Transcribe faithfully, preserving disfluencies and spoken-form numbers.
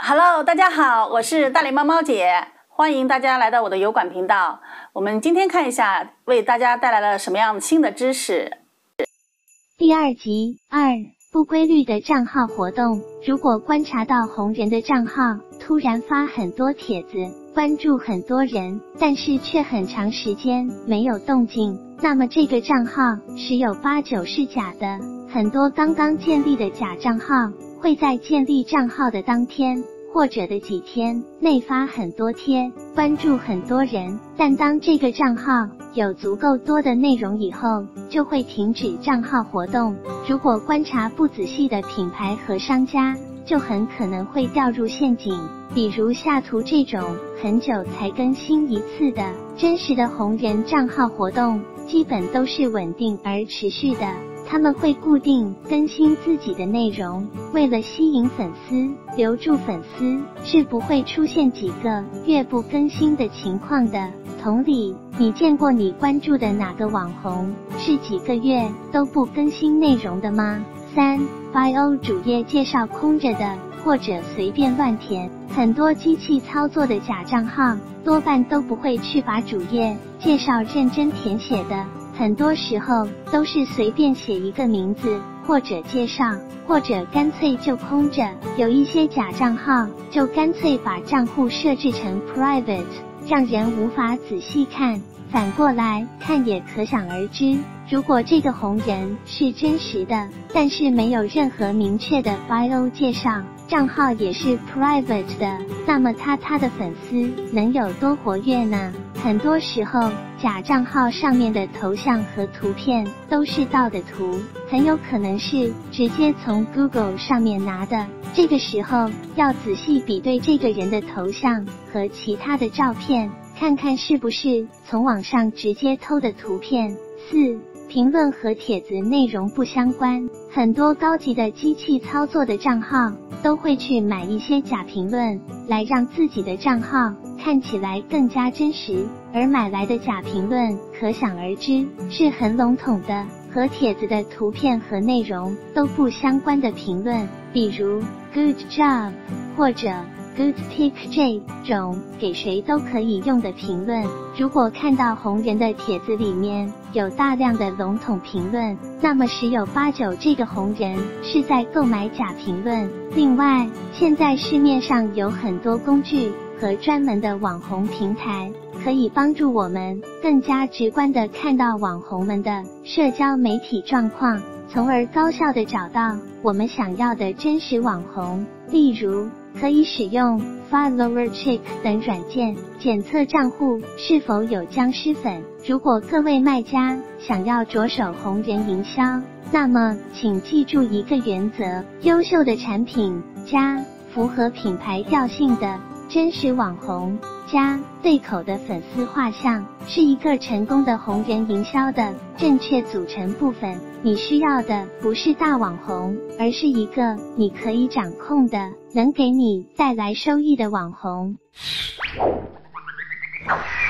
Hello， 大家好，我是大脸猫猫姐，欢迎大家来到我的油管频道。我们今天看一下，为大家带来了什么样新的知识。 第二集二，不规律的账号活动。如果观察到红人的账号突然发很多帖子，关注很多人，但是却很长时间没有动静，那么这个账号十有八九是假的。很多刚刚建立的假账号会在建立账号的当天或者的几天内发很多贴，关注很多人，但当这个账号有足够多的内容以后，就会停止账号活动。如果观察不仔细的品牌和商家，就很可能会掉入陷阱。比如下图这种很久才更新一次的真实的红人账号活动，基本都是稳定而持续的。他们会固定更新自己的内容，为了吸引粉丝、留住粉丝，是不会出现几个月不更新的情况的。同理，你见过你关注的哪个网红是几个月都不更新内容的吗？三 bio 主页介绍空着的，或者随便乱填。很多机器操作的假账号多半都不会去把主页介绍认真填写的，很多时候都是随便写一个名字或者介绍，或者干脆就空着。有一些假账号就干脆把账户设置成 private， 让人无法仔细看，反过来看也可想而知。如果这个红人是真实的，但是没有任何明确的 bio 介绍，账号也是 private 的，那么他他的粉丝能有多活跃呢？很多时候假账号上面的头像和图片都是盗的图，很有可能是直接从 Google 上面拿的。这个时候要仔细比对这个人的头像和其他的照片，看看是不是从网上直接偷的图片。四评论和帖子内容不相关。很多高级的机器操作的账号都会去买一些假评论，来让自己的账号看起来更加真实，而买来的假评论可想而知是很笼统的，和帖子的图片和内容都不相关的评论，比如 good job 或者Good pick 这种给谁都可以用的评论。如果看到红人的帖子里面有大量的笼统评论，那么十有八九这个红人是在购买假评论。另外，现在市面上有很多工具和专门的网红平台，可以帮助我们更加直观地看到网红们的社交媒体状况，从而高效地找到我们想要的真实网红。例如，可以使用 FollowerCheck 等软件检测账户是否有僵尸粉。如果各位卖家想要着手红人营销，那么请记住一个原则：优秀的产品加符合品牌调性的真实网红加对口的粉丝画像，是一个成功的红人营销的正确组成部分。你需要的不是大网红，而是一个你可以掌控的，能给你带来收益的网红。